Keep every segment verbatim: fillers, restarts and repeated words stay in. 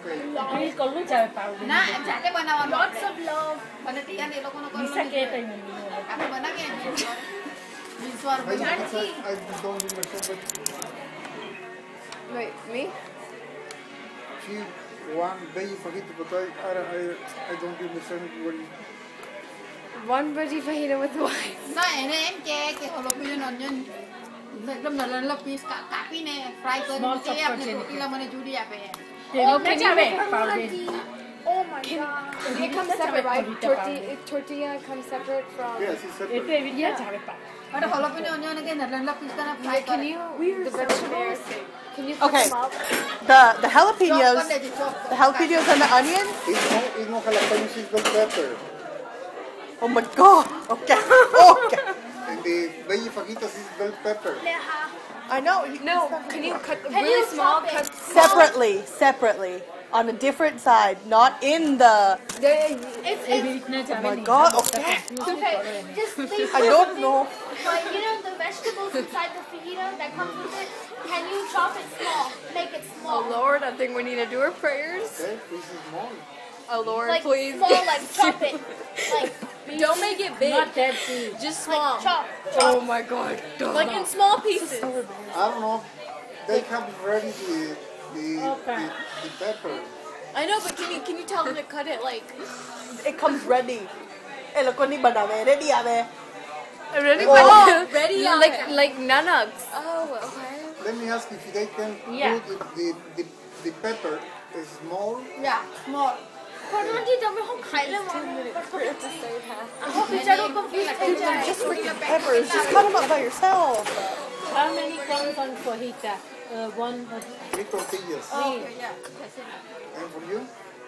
Ay, kalau cakap Parul. Nah, jadi mana mana. Lots of love. Mana tiyan ni loko noko. Bisa kita yang ini. Aku mana ni? Visual. I, I don't remember, but Wait, me? she one veggie fajita, but I, I, I, I don't understand what. One veggie fajita with what? Nah, ini em cek ke jalapeno onion. Dalam dalam lapis kak kapi ni fry कर नीचे अपने रोटी ला मने जुड़ी आप है. Oh, can you make Parul? Oh my god. It comes separate, right? Tortilla, tortilla comes separate from... Yes, it's separate. Itu evitnya cakap Parul. Ada jalapeno onion ni dalam lapis kan fry Can कर. you, the vegetables, can you cut Okay. them up? The the jalapenos, the jalapenos and the onion. It's no, it's no jalapenos, it's bell pepper. Oh my god. Okay. Okay. And the veggie fajitas is bell pepper. I know. No, can you cut Can really you small chop it? cuts? Separately, separately, on a different side, not in the. It's, Evitnya Oh cakap my ni. god. Okay. Okay, just think I don't know. like you know the vegetables inside the fajita that comes with it. Can you chop it small? Make it Oh small. Lord, I think we need to do our prayers. Okay, this is small. Oh Lord, Like please. small, like chop it. Like Don't make it big. Not that big. Just small. like chop. Oh my god. Like in small pieces. I don't know. They come ready the the, Okay. the, the pepper. I know, but can you can you tell them to cut it like It comes ready. Eh, lo ko ni banana ready ave. ready? Oh, ready like like nanugs. Oh, okay. Let me ask if they can Yeah. do the, the, the, the pepper is small. Ya, small. คนนั้นที่จะไม่ห้องขายเลยมั้ง Prayer to save half. เขาพิจารณาคนพิจารณา Just freaking peppers. Just cut them up by yourself. How many grams on fajita? Uh, one. Three tortillas. Oh, ya. And for you?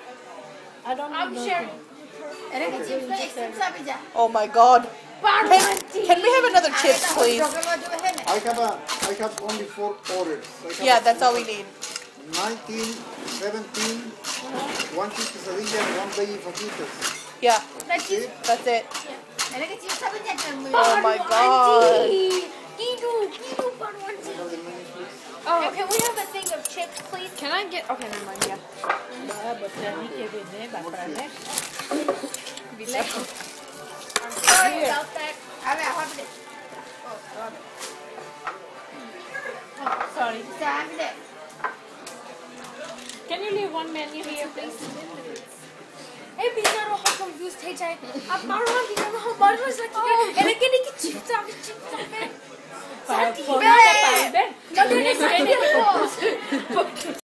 I don't I'm know. sharing. Ini kecil tu ekstrim sahaja je. Oh my god. Can, can we have another chips, please? I have a I have only four orders. I have Yeah, that's all we need. nineteen, seventeen, one chicken quesadilla and one veggie fajitas. Yeah, See? that's it. Ini kecil sahaja je. Oh my god. Kidu, kidu parwanti. Have the menu, please. Oh, can we have a thing of chips, please? Can I get? Okay, never mind. Yeah. Bah, botani ke bende baprane. I'm sorry about that. Ada apa ni? Sorry. Jangan ni. Can you leave one menu here, please? ए बिचारो हो confuse थे जाए अब मारो बिचारो हो बार बार सकी है एने के नहीं चिप चाप चिप चाप है Parul, Parul, Parul, Ben. नगरे साइड